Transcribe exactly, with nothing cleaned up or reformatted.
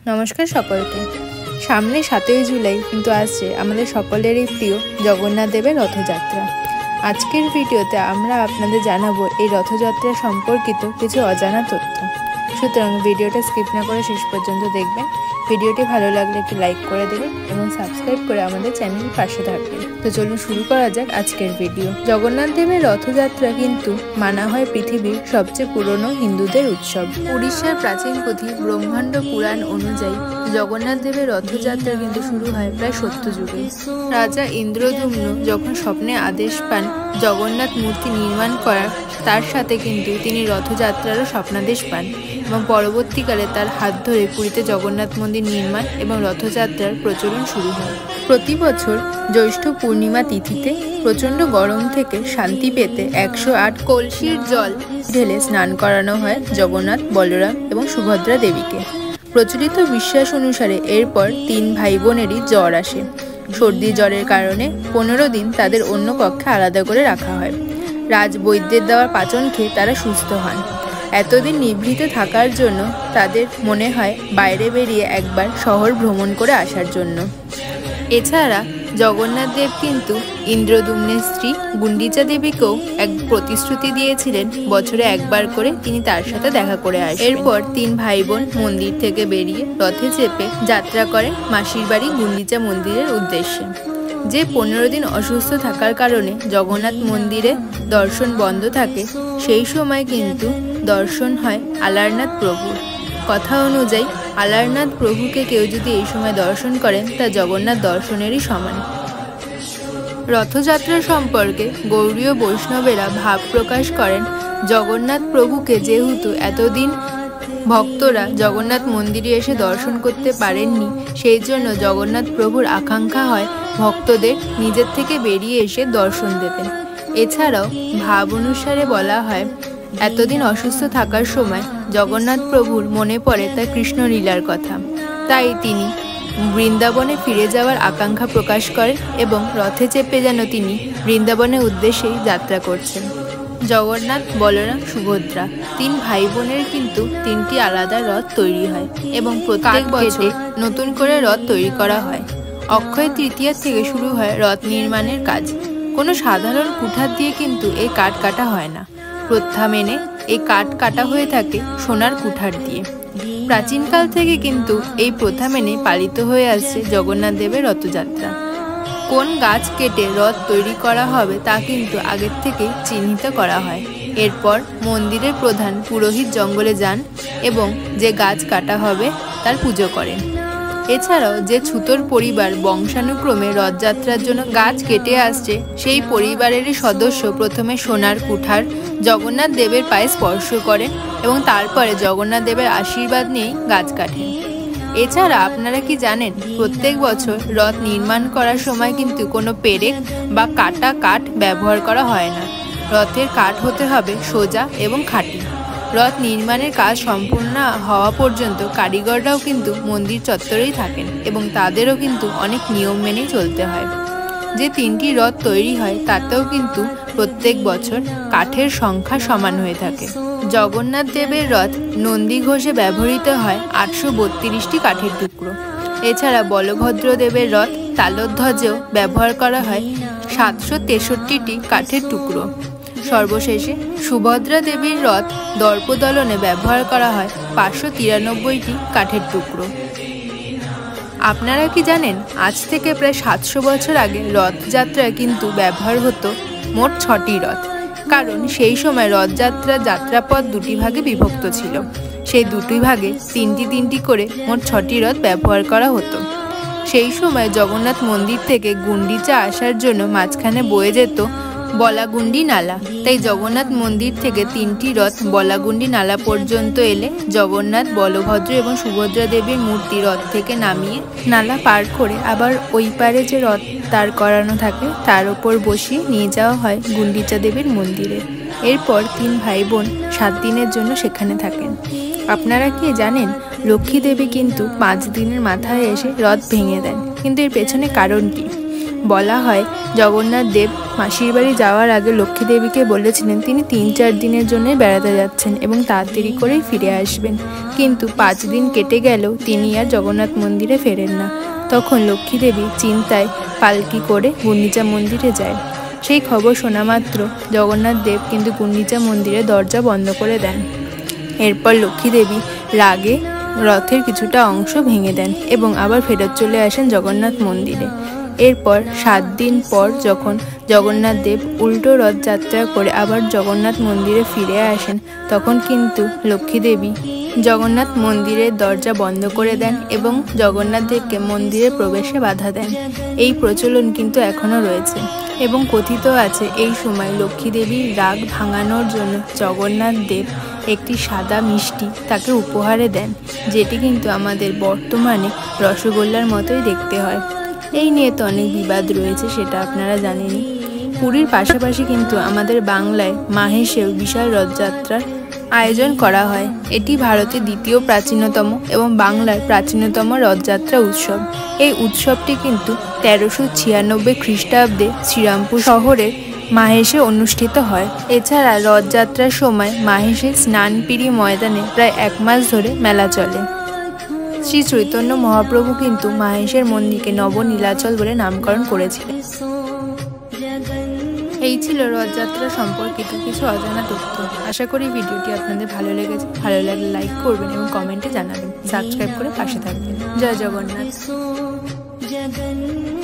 নমস্কার সকলকে। সামনে সাতই জুলাই কিন্তু আসছে আমাদের সকলেরই প্রিয় জগন্নাথ দেবের রথযাত্রা। আজকের ভিডিওতে আমরা আপনাদের জানাবো এই রথযাত্রা সম্পর্কিত কিছু অজানা তথ্য। সুতরাং ভিডিওটা স্কিপ না করে শেষ পর্যন্ত দেখবেন। ভিডিওটি ভালো লাগলে একটু লাইক করে দেবেন এবং সাবস্ক্রাইব করে আমাদের চ্যানেলের পাশে থাকবেন। তো চলুন শুরু করা যাক আজকের ভিডিও। জগন্নাথ দেবের রথযাত্রা কিন্তু মানা হয় পৃথিবীর সবচেয়ে পুরনো হিন্দুদের উৎসব। উড়িষ্যার প্রাচীন পুঁথি ব্রহ্মাণ্ড পুরাণ অনুযায়ী জগন্নাথ দেবের রথযাত্রা কিন্তু শুরু হয় প্রায় সত্য যুগে। রাজা ইন্দ্রদ্যুম্ন যখন স্বপ্নে আদেশ পান জগন্নাথ মূর্তি নির্মাণ করার, তার সাথে কিন্তু তিনি রথযাত্রারও স্বপ্নাদেশ পান এবং পরবর্তীকালে তার হাত ধরে পুরীতে জগন্নাথ মন্দির নির্মাণ এবং রথযাত্রার প্রচলন শুরু হয়। প্রতি বছর জ্যৈষ্ঠ পূর্ণিমা তিথিতে প্রচণ্ড গরম থেকে শান্তি পেতে একশো আট কলসির জল ঢেলে স্নান করানো হয় জগন্নাথ, বলরাম এবং সুভদ্রা দেবীকে। প্রচলিত বিশ্বাস অনুসারে এরপর তিন ভাই বোনেরই জ্বর আসে। সর্দি জ্বরের কারণে পনেরো দিন তাদের অন্য কক্ষে আলাদা করে রাখা হয়। রাজবৈদ্যের দেওয়ার পাচন খেয়ে তারা সুস্থ হন। এতদিন নিভৃত থাকার জন্য তাদের মনে হয় বাইরে বেরিয়ে একবার শহর ভ্রমণ করে আসার জন্য। এছাড়া জগন্নাথ দেব কিন্তু ইন্দ্রদ্যুম্নের স্ত্রী গুন্ডিচা দেবীকেও এক প্রতিশ্রুতি দিয়েছিলেন বছরে একবার করে তিনি তার সাথে দেখা করে আসেন। এরপর তিন ভাই বোন মন্দির থেকে বেরিয়ে রথে চেপে যাত্রা করেন মাসির বাড়ি গুন্ডিচা মন্দিরের উদ্দেশ্যে। যে পনেরো দিন অসুস্থ থাকার কারণে জগন্নাথ মন্দিরে দর্শন বন্ধ থাকে, সেই সময় কিন্তু দর্শন হয় আলারনাথ প্রভুর। কথা অনুযায়ী আলারনাথ প্রভুকে কেউ যদি এই সময় দর্শন করেন তা জগন্নাথ দর্শনেরই সমান। রথযাত্রা সম্পর্কে গৌড়ীয় বৈষ্ণবেরা ভাব প্রকাশ করেন জগন্নাথ প্রভুকে যেহেতু এতদিন ভক্তরা জগন্নাথ মন্দিরে এসে দর্শন করতে পারেননি, সেই জন্য জগন্নাথ প্রভুর আকাঙ্ক্ষা হয় ভক্তদের নিজের থেকে বেরিয়ে এসে দর্শন দেবেন। এছাড়াও ভাব অনুসারে বলা হয় এতদিন অসুস্থ থাকার সময় জগন্নাথ প্রভুর মনে পড়ে তার কৃষ্ণলীলার কথা, তাই তিনি বৃন্দাবনে ফিরে যাওয়ার আকাঙ্ক্ষা প্রকাশ করেন এবং রথে চেপে যেন তিনি বৃন্দাবনের উদ্দেশ্যেই যাত্রা করছেন। জগন্নাথ, বলরাম, সুভদ্রা তিন ভাই বোনের কিন্তু তিনটি আলাদা রথ তৈরি হয় এবং প্রত্যেক বছর নতুন করে রথ তৈরি করা হয়। অক্ষয় তৃতীয়া থেকে শুরু হয় রথ নির্মাণের কাজ। কোনো সাধারণ কুঠার দিয়ে কিন্তু এই কাঠ কাটা হয় না। প্রথা মেনে এই কাঠ কাটা হয়ে থাকে সোনার কুঠার দিয়ে। প্রাচীনকাল থেকে কিন্তু এই প্রথা মেনে পালিত হয়ে আসছে জগন্নাথ দেবের রথযাত্রা। কোন গাছ কেটে রথ তৈরি করা হবে তা কিন্তু আগের থেকেই চিহ্নিত করা হয়। এরপর মন্দিরের প্রধান পুরোহিত জঙ্গলে যান এবং যে গাছ কাটা হবে তার পুজো করেন। এছাড়াও যে ছুতোর পরিবার বংশানুক্রমে রথযাত্রার জন্য গাছ কেটে আসছে, সেই পরিবারেরই সদস্য প্রথমে সোনার কুঠার জগন্নাথ দেবের পায়ে স্পর্শ করেন এবং তারপরে জগন্নাথ দেবের আশীর্বাদ নিয়েই গাছ কাটেন। এছাড়া আপনারা কি জানেন, প্রত্যেক বছর রথ নির্মাণ করার সময় কিন্তু কোনো পেরেক বা কাটা কাঠ ব্যবহার করা হয় না। রথের কাঠ হতে হবে সোজা এবং খাঁটি। রথ নির্মাণের কাজ সম্পূর্ণ হওয়া পর্যন্ত কারিগররাও কিন্তু মন্দির চত্বরেই থাকেন এবং তাদেরও কিন্তু অনেক নিয়ম মেনেই চলতে হয়। যে তিনটি রথ তৈরি হয় তাতেও কিন্তু প্রত্যেক বছর কাঠের সংখ্যা সমান হয়ে থাকে। জগন্নাথ দেবের রথ নন্দী ঘোষে ব্যবহৃত হয় আটশো বত্রিশটি কাঠের টুকরো। এছাড়া বলভদ্র দেবের রথ তালধ্বজেও ব্যবহার করা হয় সাতশো তেষট্টিটি কাঠের টুকরো। সর্বশেষে সুভদ্রা দেবীর রথ দর্পদলনে ব্যবহার করা হয় পাঁচশো তিরানব্বইটি কাঠের টুকরো। আপনারা কি জানেন, আজ থেকে প্রায় সাতশো বছর আগে রথযাত্রায় কিন্তু ব্যবহার হতো মোট ছটি রথ, কারণ সেই সময় রথযাত্রার যাত্রাপথ দুটি ভাগে বিভক্ত ছিল। সেই দুটি ভাগে তিনটি তিনটি করে মোট ছটি রথ ব্যবহার করা হতো। সেই সময় জগন্নাথ মন্দির থেকে গুন্ডিচা আসার জন্য মাঝখানে বয়ে যেত বলাগুন্ডি নালা, তাই জগন্নাথ মন্দির থেকে তিনটি রথ বলাগুন্ডি নালা পর্যন্ত এলে জগন্নাথ, বলভদ্র এবং সুভদ্রা দেবীর মূর্তি রথ থেকে নামিয়ে নালা পার করে আবার ওই পারে যে রথ দাঁড় করানো থাকে তার ওপর বসিয়ে নিয়ে যাওয়া হয় গুন্ডিচা দেবীর মন্দিরে। এরপর তিন ভাই বোন সাত দিনের জন্য সেখানে থাকেন। আপনারা কি জানেন, লক্ষ্মী দেবী কিন্তু পাঁচ দিনের মাথায় এসে রথ ভেঙে দেন, কিন্তু এর পেছনে কারণ কি? বলা হয় জগন্নাথ দেব মাসির বাড়ি যাওয়ার আগে লক্ষ্মী দেবীকে বলেছিলেন তিনি তিন চার দিনের জন্য বেড়াতে যাচ্ছেন এবং তাড়াতাড়ি করেই ফিরে আসবেন, কিন্তু পাঁচ দিন কেটে গেলেও তিনি আর জগন্নাথ মন্দিরে ফেরেন না। তখন লক্ষ্মী দেবী চিন্তায় পালকি করে গুন্ডিচা মন্দিরে যায়। সেই খবর শোনা মাত্র জগন্নাথ দেব কিন্তু গুন্ডিচা মন্দিরে দরজা বন্ধ করে দেন। এরপর লক্ষ্মী দেবী রাগে রথের কিছুটা অংশ ভেঙে দেন এবং আবার ফেরত চলে আসেন জগন্নাথ মন্দিরে। এরপর সাত দিন পর যখন জগন্নাথ দেব উল্টো রথযাত্রা করে আবার জগন্নাথ মন্দিরে ফিরে আসেন, তখন কিন্তু লক্ষ্মী দেবী জগন্নাথ মন্দিরের দরজা বন্ধ করে দেন এবং জগন্নাথ দেবকে মন্দিরে প্রবেশে বাধা দেন। এই প্রচলন কিন্তু এখনও রয়েছে এবং কথিত আছে এই সময় লক্ষ্মী দেবীর রাগ ভাঙানোর জন্য জগন্নাথ দেব একটি সাদা মিষ্টি তাকে উপহারে দেন, যেটি কিন্তু আমাদের বর্তমানে রসগোল্লার মতোই দেখতে হয়। এই নিয়ে তো অনেক বিবাদ রয়েছে, সেটা আপনারা জানেনই। পুরীর পাশাপাশি কিন্তু আমাদের বাংলায় মাহেশেও বিশাল রথযাত্রার আয়োজন করা হয়। এটি ভারতের দ্বিতীয় প্রাচীনতম এবং বাংলার প্রাচীনতম রথযাত্রা উৎসব। এই উৎসবটি কিন্তু তেরোশো ছিয়ানব্বই খ্রিস্টাব্দে শ্রীরামপুর শহরের মাহেশে অনুষ্ঠিত হয়। এছাড়া রথযাত্রার সময় মাহেশের স্নানপিড়ি ময়দানে প্রায় এক মাস ধরে মেলা চলে। শ্রী চৈতন্য মহাপ্রভু কিন্তু মাহেশের মন্দিরকে নবনীলাচল বলে নামকরণ করেছিলেন। এই ছিল রথযাত্রা সম্পর্কিত কিছু অজানা তথ্য। আশা করি ভিডিওটি আপনাদের ভালো লেগেছে। ভালো লাগলে লাইক করবেন এবং কমেন্টে জানাবেন। সাবস্ক্রাইব করে পাশে থাকবেন। জয় জগন্নাথ।